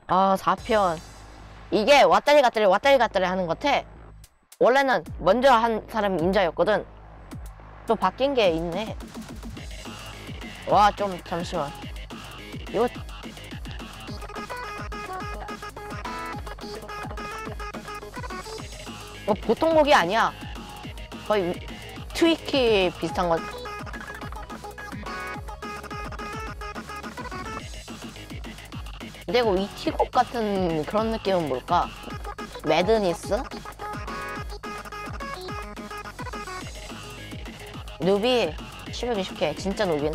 아, 4편. 이게 왔다리 갔다리 왔다리 갔다리 하는 것 같아. 원래는 먼저 한 사람이 임자였거든. 또 바뀐 게 있네. 와, 좀 잠시만. 이거 보통 곡이 아니야. 거의 트위키 비슷한 거. 그리고 위티곡 같은 그런 느낌은 뭘까? 매드니스? 누비 720K 진짜 누비네?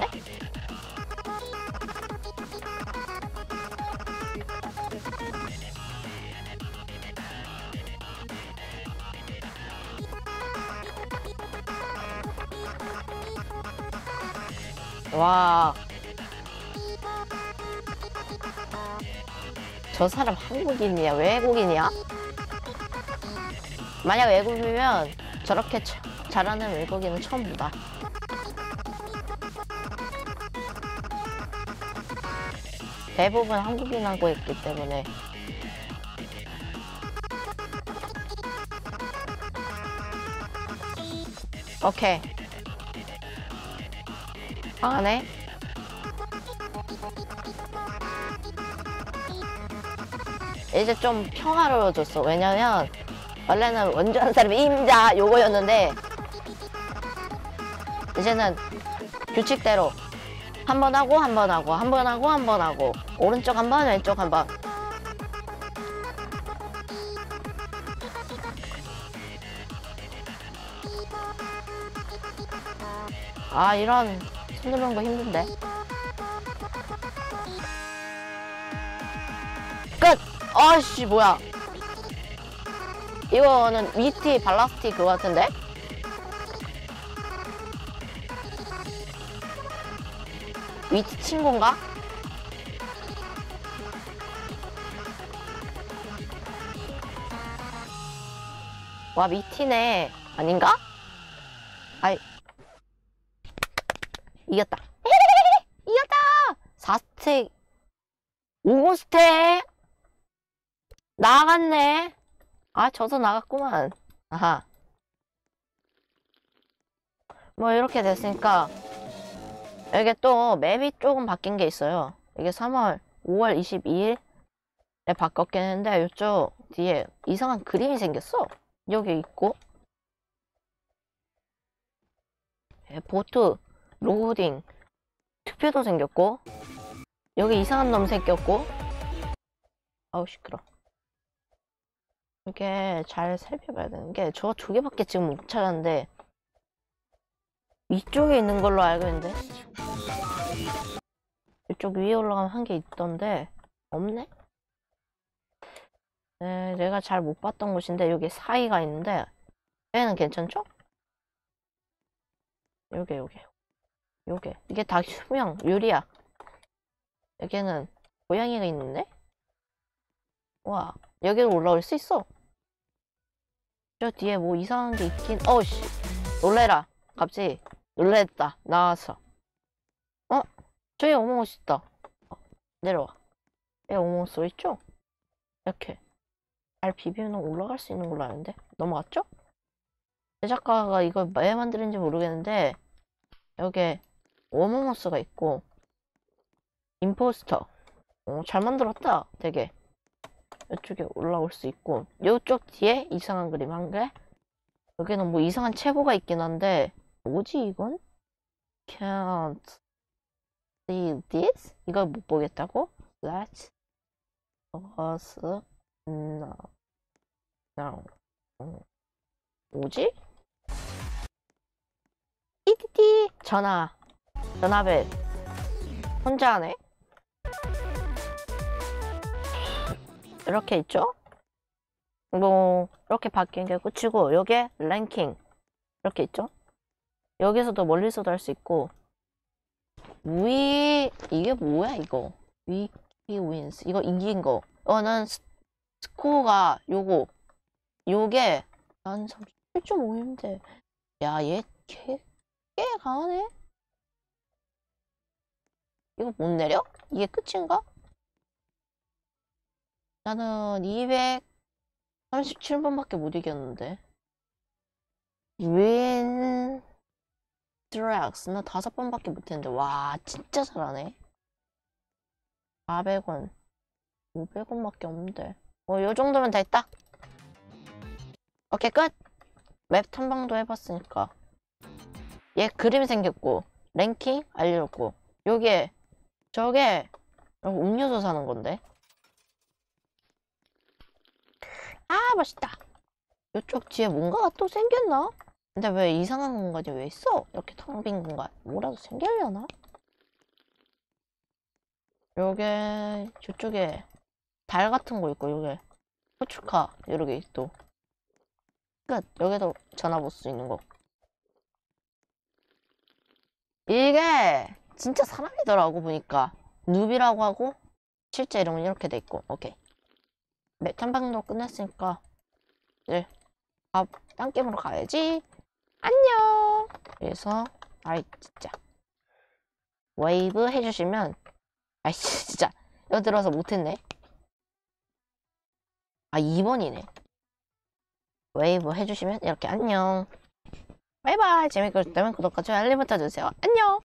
와, 저 사람 한국인이야? 외국인이야? 만약 외국이면 저렇게 잘하는 외국인은 처음 보다. 대부분 한국인하고 있기 때문에. 오케이. 하네. 이제 좀 평화로워졌어. 왜냐면 원래는 원주한 사람이 임자 요거였는데 이제는 규칙대로 한 번 하고 한 번 하고 한 번 하고 한 번 하고 오른쪽 한 번 왼쪽 한 번. 아, 이런 손 누르는 거 힘든데. 끝! 아씨, 뭐야. 이거는 위티 발라스티 그거 같은데? 위티 친구인가? 와, 미티네. 아닌가? 아이, 이겼다. 이겼다! 4스택, 5스택! 나갔네. 아, 져서 나갔구만. 아하. 뭐, 이렇게 됐으니까, 이게 또 맵이 조금 바뀐 게 있어요. 이게 5월 22일에 바꿨겠는데, 이쪽 뒤에 이상한 그림이 생겼어. 여기 있고, 보트, 로딩, 투표도 생겼고, 여기 이상한 놈 생겼고, 아우, 시끄러. 이게 잘 살펴봐야 되는 게, 저 두 개밖에 지금 못 찾았는데, 위쪽에 있는 걸로 알고 있는데, 이쪽 위에 올라가면 한 개 있던데, 없네? 네, 내가 잘 못 봤던 곳인데, 여기 사이가 있는데, 얘는 괜찮죠? 요게. 이게 다 수명, 유리야. 여기는 고양이가 있는데? 와, 여기로 올라올 수 있어. 저 뒤에 뭐 이상한 게 있긴, 어우씨. 놀래라. 갑자기 놀랬다. 나와서. 어? 저기 어몽어스 있다. 내려와. 여기 어몽어스 있죠? 이렇게. 잘 비비면 올라갈 수 있는 걸로 아는데? 넘어갔죠? 제작가가 이걸 왜 만드는지 모르겠는데, 여기에 어몽어스가 있고, 임포스터. 잘 만들었다. 되게. 이쪽에 올라올 수 있고, 이쪽 뒤에 이상한 그림 한 개. 여기는 뭐 이상한 체보가 있긴 한데, 뭐지 이건? Can't see this? 이걸 못 보겠다고? Let's us now. 뭐지? 띠띠띠 전화벨 혼자 하네? 이렇게 있죠? 뭐 이렇게 바뀐 게 끝이고, 여기에 랭킹 이렇게 있죠? 여기서도 멀리서도 할 수 있고, 이게 뭐야 이거? 위키 윈스 이거 이긴 거. 이거는 스코어가 요게 난 37.5인데, 야, 얘 꽤 강하네? 이거 못 내려? 이게 끝인가? 나는 237번밖에 못 이겼는데. 윈 드랙스 나 5번밖에 못했는데. 와 진짜 잘하네. 400원 500원밖에 없는데. 요 정도면 다 했다. 오케이 끝. 맵 탐방도 해봤으니까. 얘 그림 생겼고 랭킹 알려줬고 요게 저게 음료수 사는 건데. 아 맛있다. 요쪽 뒤에 뭔가가 또 생겼나? 근데 왜 이상한 공간이 왜 있어? 이렇게 텅 빈 공간. 뭐라도 생기려나? 요게 저쪽에 달 같은 거 있고 요게 후추카 이렇게 또 끝. 여기도 전화 볼 수 있는 거. 이게 진짜 사람이더라고 보니까. 누비라고 하고 실제 이름은 이렇게 돼 있고. 오케이. 네, 탐방도 끝냈으니까 이제 딴 게임으로 가야지. 안녕. 그래서 아이 진짜 웨이브 해주시면 아이씨 진짜 이거 들어서 못했네. 아 2번이네. 웨이브 해주시면 이렇게 안녕. 바이바이. 재밌게 보셨다면 구독과 좋아요 알림 버튼 주세요. 안녕.